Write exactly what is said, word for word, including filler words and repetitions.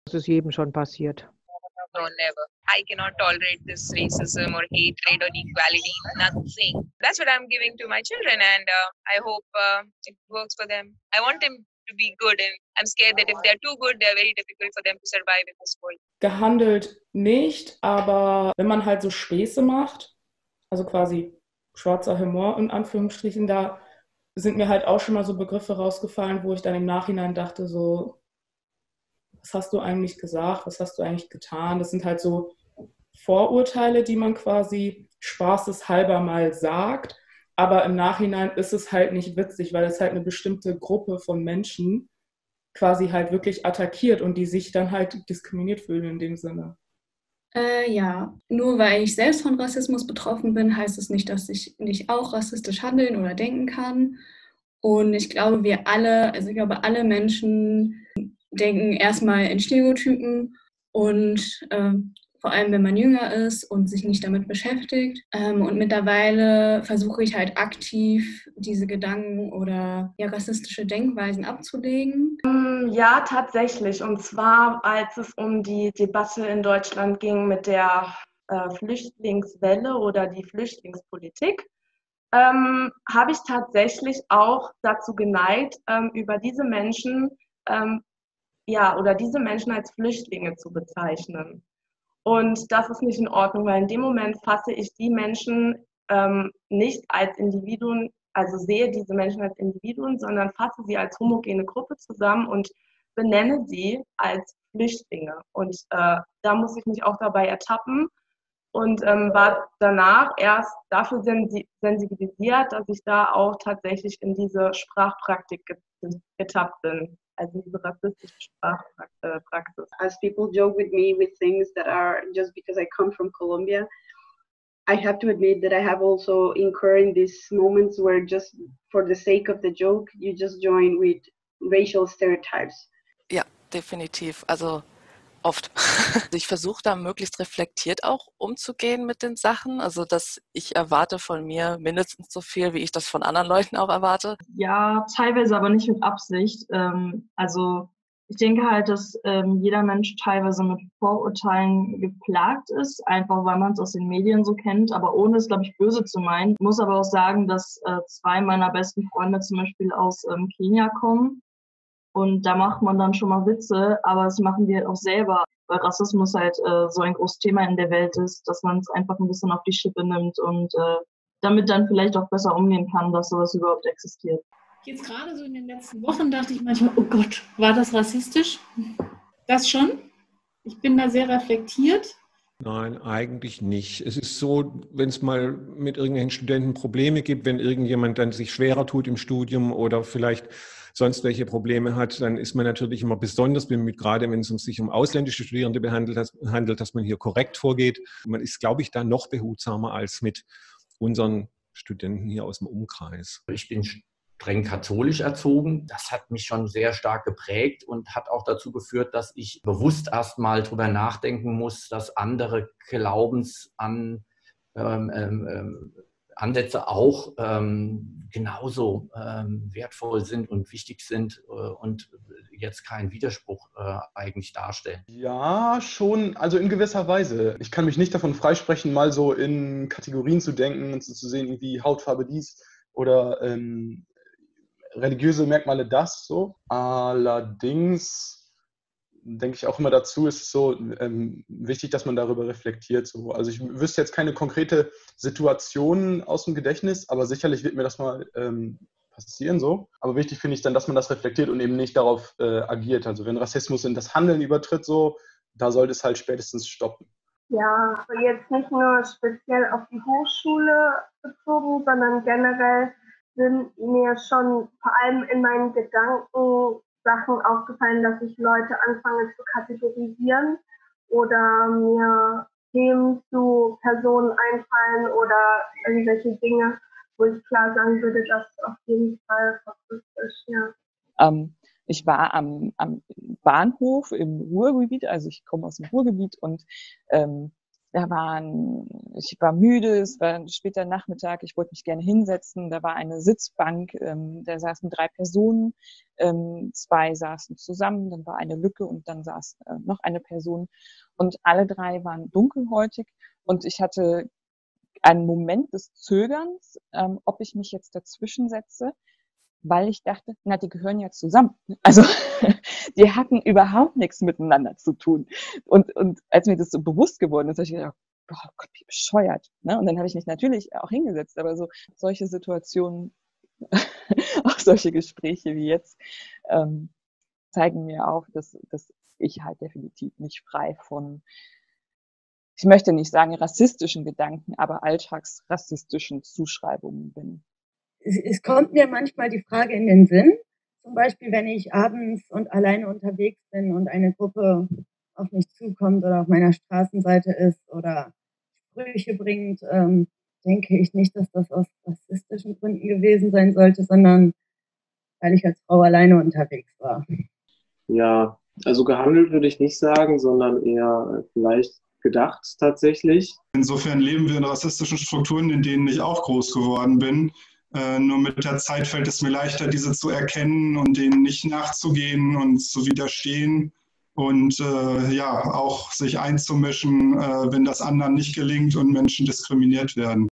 Das ist jedem schon passiert. No, never. I cannot tolerate this racism or hatred or equality. Nothing. That's what I'm giving to my children, and uh, I hope uh, it works for them. I want them to be good, and I'm scared that if they're too good, they're very difficult for them to survive in this world. Gehandelt nicht, aber wenn man halt so Späße macht, also quasi schwarzer Humor in Anführungsstrichen, da sind mir halt auch schon mal so Begriffe rausgefallen, wo ich dann im Nachhinein dachte so, was hast du eigentlich gesagt, was hast du eigentlich getan? Das sind halt so Vorurteile, die man quasi spaßeshalber mal sagt, aber im Nachhinein ist es halt nicht witzig, weil es halt eine bestimmte Gruppe von Menschen quasi halt wirklich attackiert und die sich dann halt diskriminiert fühlen in dem Sinne. Äh, ja, nur weil ich selbst von Rassismus betroffen bin, heißt es nicht, dass ich nicht auch rassistisch handeln oder denken kann. Und ich glaube, wir alle, also ich glaube, alle Menschen denken erstmal in Stereotypen und äh, vor allem, wenn man jünger ist und sich nicht damit beschäftigt. Ähm, und mittlerweile versuche ich halt aktiv diese Gedanken oder ja, rassistische Denkweisen abzulegen. Ja, tatsächlich. Und zwar, als es um die Debatte in Deutschland ging mit der äh, Flüchtlingswelle oder die Flüchtlingspolitik, ähm, habe ich tatsächlich auch dazu geneigt, ähm, über diese Menschen, ähm, ja, oder diese Menschen als Flüchtlinge zu bezeichnen. Und das ist nicht in Ordnung, weil in dem Moment fasse ich die Menschen ähm, nicht als Individuen, also sehe diese Menschen als Individuen, sondern fasse sie als homogene Gruppe zusammen und benenne sie als Flüchtlinge. Und äh, da muss ich mich auch dabei ertappen und ähm, war danach erst dafür sensi- sensibilisiert, dass ich da auch tatsächlich in diese Sprachpraktik get- getappt bin. Also diese rassistische Sprachpraxis. As people joke with me with things that are just because I come from Colombia, I have to admit that I have also incurred in these moments where just for the sake of the joke, you just join with racial stereotypes. Ja, definitiv. Also oft. Ich versuche da möglichst reflektiert auch umzugehen mit den Sachen. Also dass ich erwarte von mir mindestens so viel, wie ich das von anderen Leuten auch erwarte. Ja, teilweise aber nicht mit Absicht. Ähm, also ich denke halt, dass ähm, jeder Mensch teilweise mit Vorurteilen geplagt ist, einfach weil man es aus den Medien so kennt, aber ohne es, glaube ich, böse zu meinen. Ich muss aber auch sagen, dass äh, zwei meiner besten Freunde zum Beispiel aus ähm, Kenia kommen. Und da macht man dann schon mal Witze, aber das machen wir auch selber, weil Rassismus halt äh, so ein großes Thema in der Welt ist, dass man es einfach ein bisschen auf die Schippe nimmt und äh, damit dann vielleicht auch besser umgehen kann, dass sowas überhaupt existiert. Jetzt gerade so in den letzten Wochen dachte ich manchmal, oh Gott, war das rassistisch? Das schon. Ich bin da sehr reflektiert. Nein, eigentlich nicht. Es ist so, wenn es mal mit irgendwelchen Studenten Probleme gibt, wenn irgendjemand dann sich schwerer tut im Studium oder vielleicht sonst welche Probleme hat, dann ist man natürlich immer besonders bemüht, gerade wenn es sich um ausländische Studierende behandelt, handelt, dass man hier korrekt vorgeht. Man ist, glaube ich, da noch behutsamer als mit unseren Studenten hier aus dem Umkreis. Ich bin streng katholisch erzogen. Das hat mich schon sehr stark geprägt und hat auch dazu geführt, dass ich bewusst erst mal drüber nachdenken muss, dass andere Glaubensan ähm, ähm, Ansätze auch ähm, genauso ähm, wertvoll sind und wichtig sind äh, und jetzt keinen Widerspruch äh, eigentlich darstellen. Ja, schon, also in gewisser Weise. Ich kann mich nicht davon freisprechen, mal so in Kategorien zu denken und so zu sehen, wie Hautfarbe dies oder ähm, religiöse Merkmale das so. Allerdings denke ich auch immer dazu, ist es so ähm, wichtig, dass man darüber reflektiert. So. Also ich wüsste jetzt keine konkrete Situation aus dem Gedächtnis, aber sicherlich wird mir das mal ähm, passieren. So. Aber wichtig finde ich dann, dass man das reflektiert und eben nicht darauf äh, agiert. Also wenn Rassismus in das Handeln übertritt, so, da sollte es halt spätestens stoppen. Ja, jetzt nicht nur speziell auf die Hochschule bezogen, sondern generell sind mir schon vor allem in meinen Gedanken Sachen aufgefallen, dass ich Leute anfange zu kategorisieren oder mir Themen zu Personen einfallen oder irgendwelche Dinge, wo ich klar sagen würde, das ist auf jeden Fall rassistisch, ja. Ähm, ich war am, am Bahnhof im Ruhrgebiet, also ich komme aus dem Ruhrgebiet und ähm, Da waren, ich war müde, es war ein später Nachmittag, ich wollte mich gerne hinsetzen. Da war eine Sitzbank, ähm, da saßen drei Personen, ähm, zwei saßen zusammen, dann war eine Lücke und dann saß äh, noch eine Person. Und alle drei waren dunkelhäutig und ich hatte einen Moment des Zögerns, ähm, ob ich mich jetzt dazwischen setze, weil ich dachte, na, die gehören ja zusammen. Also die hatten überhaupt nichts miteinander zu tun. Und, und als mir das so bewusst geworden ist, habe ich gedacht, oh Gott, wie bescheuert. Ne? Und dann habe ich mich natürlich auch hingesetzt, aber so solche Situationen, auch solche Gespräche wie jetzt, ähm, zeigen mir auch, dass, dass ich halt definitiv nicht frei von, ich möchte nicht sagen rassistischen Gedanken, aber alltagsrassistischen Zuschreibungen bin. Es, es kommt mir manchmal die Frage in den Sinn, zum Beispiel, wenn ich abends und alleine unterwegs bin und eine Gruppe auf mich zukommt oder auf meiner Straßenseite ist oder Sprüche bringt, ähm, denke ich nicht, dass das aus rassistischen Gründen gewesen sein sollte, sondern weil ich als Frau alleine unterwegs war. Ja, also gehandelt würde ich nicht sagen, sondern eher vielleicht gedacht tatsächlich. Insofern leben wir in rassistischen Strukturen, in denen ich auch groß geworden bin. Äh, nur mit der Zeit fällt es mir leichter, diese zu erkennen und denen nicht nachzugehen und zu widerstehen und äh, ja, auch sich einzumischen, äh, wenn das anderen nicht gelingt und Menschen diskriminiert werden.